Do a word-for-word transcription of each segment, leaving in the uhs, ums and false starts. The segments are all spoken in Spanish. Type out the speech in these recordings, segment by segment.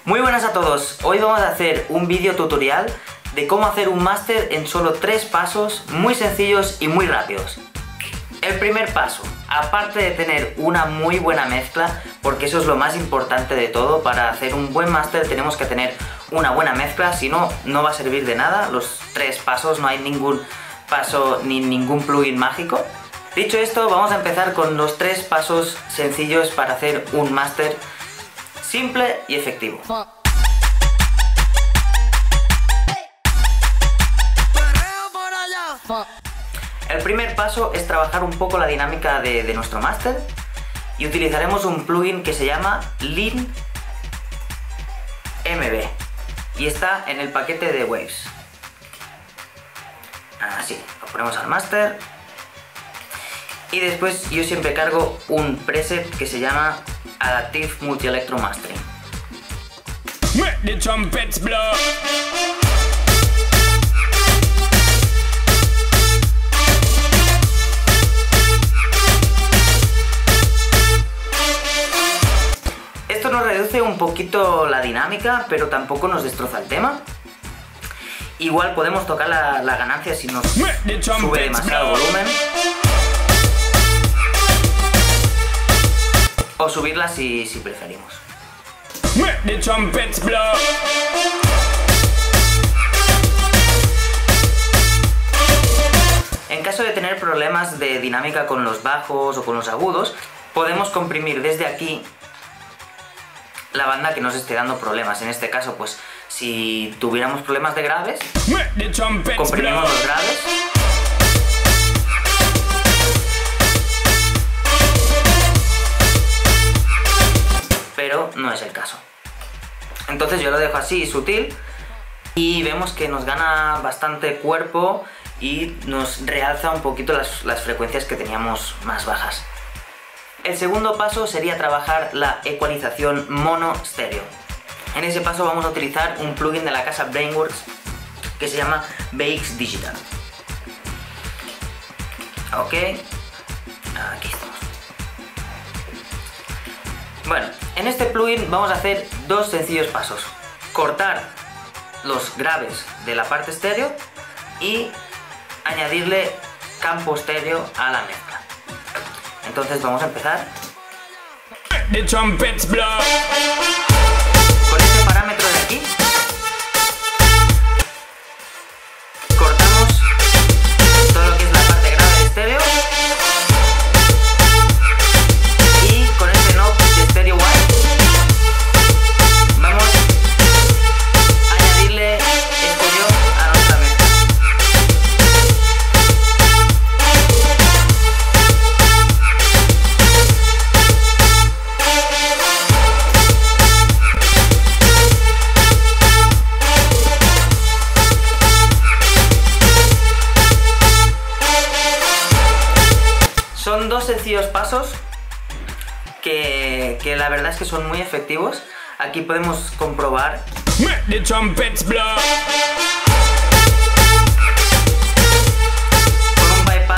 Muy buenas a todos, hoy vamos a hacer un vídeo tutorial de cómo hacer un máster en solo tres pasos muy sencillos y muy rápidos. El primer paso, aparte de tener una muy buena mezcla, porque eso es lo más importante de todo, para hacer un buen máster tenemos que tener una buena mezcla, si no, no va a servir de nada, los tres pasos, no hay ningún paso ni ningún plugin mágico. Dicho esto, vamos a empezar con los tres pasos sencillos para hacer un máster simple y efectivo. El primer paso es trabajar un poco la dinámica de, de nuestro máster y utilizaremos un plugin que se llama Lean M V y está en el paquete de Waves. Así, lo ponemos al máster y después yo siempre cargo un preset que se llama Adaptive Multi-Electro Mastering. Esto nos reduce un poquito la dinámica, pero tampoco nos destroza el tema. Igual podemos tocar la, la ganancia si nos sube demasiado volumen. O subirla si, si preferimos. En caso de tener problemas de dinámica con los bajos o con los agudos, podemos comprimir desde aquí la banda que nos esté dando problemas. En este caso, pues, si tuviéramos problemas de graves, comprimimos los graves. Pero no es el caso. Entonces yo lo dejo así, sutil, y vemos que nos gana bastante cuerpo y nos realza un poquito las, las frecuencias que teníamos más bajas. El segundo paso sería trabajar la ecualización mono estéreo. En ese paso vamos a utilizar un plugin de la casa Brainworks que se llama B X Digital. Ok, aquí estamos. Bueno, en este plugin vamos a hacer dos sencillos pasos. Cortar los graves de la parte estéreo y añadirle campo estéreo a la mezcla. Entonces vamos a empezar con este parámetro de aquí. Cortamos todo lo que es la parte grave de estéreo y con este knob de stereo one vamos a añadirle estéreo a nuestra mezcla. Son dos sencillos pasos que, que la verdad es que son muy efectivos. Aquí podemos comprobar con un bypass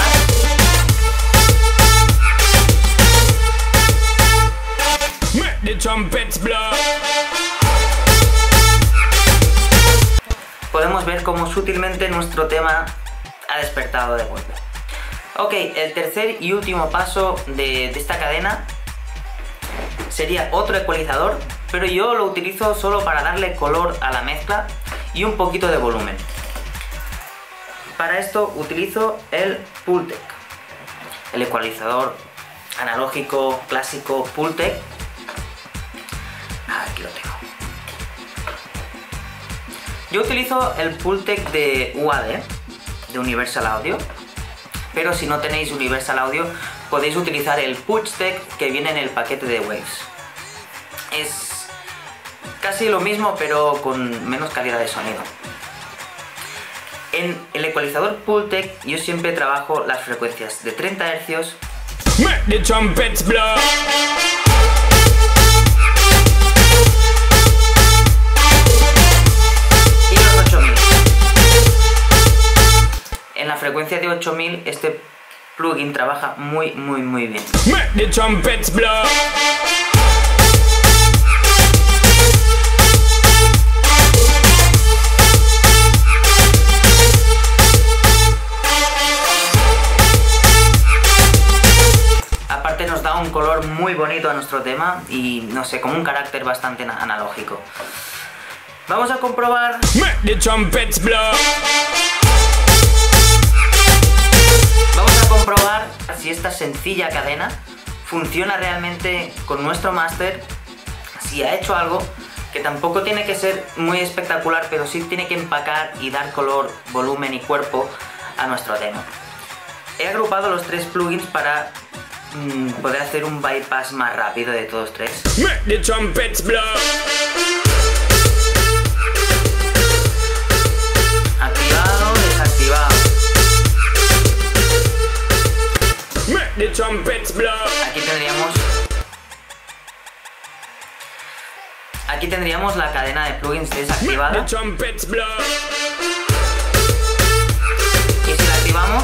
podemos ver cómo sutilmente nuestro tema ha despertado de golpe. Ok, el tercer y último paso de, de esta cadena sería otro ecualizador, pero yo lo utilizo solo para darle color a la mezcla y un poquito de volumen. Para esto utilizo el Pultec, el ecualizador analógico clásico Pultec. Aquí lo tengo. Yo utilizo el Pultec de U A D, de Universal Audio. Pero si no tenéis Universal Audio, podéis utilizar el Puigtec que viene en el paquete de Waves. Es casi lo mismo, pero con menos calidad de sonido. En el ecualizador Pultec yo siempre trabajo las frecuencias de treinta hercios y los ocho mil. En la frecuencia de ocho mil este plugin trabaja muy muy muy bien. muy bonito a nuestro tema y no sé, como un carácter bastante analógico. Vamos a comprobar. Vamos a comprobar si esta sencilla cadena funciona realmente con nuestro máster, si ha hecho algo que tampoco tiene que ser muy espectacular, pero sí tiene que empacar y dar color, volumen y cuerpo a nuestro tema. He agrupado los tres plugins para mmm, poder hacer un bypass más rápido de todos tres. Activado, desactivado. Aquí tendríamos Aquí tendríamos la cadena de plugins desactivada. Y si la activamos,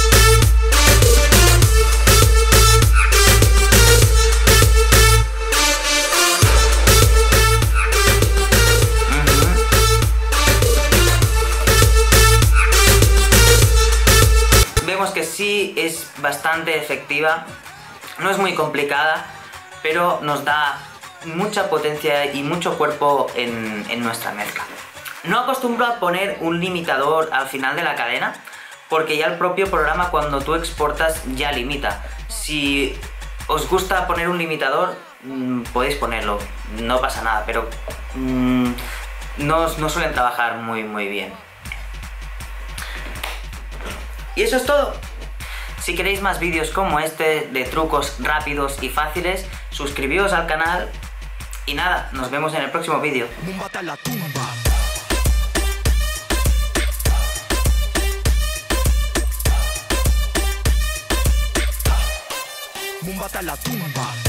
vemos que sí es bastante efectiva, no es muy complicada, pero nos da mucha potencia y mucho cuerpo en, en nuestra mezcla. No acostumbro a poner un limitador al final de la cadena, porque ya el propio programa cuando tú exportas ya limita. Si os gusta poner un limitador, mmm, podéis ponerlo, no pasa nada, pero mmm, no, no suelen trabajar muy muy bien. Y eso es todo. Si queréis más vídeos como este, de trucos rápidos y fáciles, suscribíos al canal y nada, nos vemos en el próximo vídeo. Múmbate a la tumba.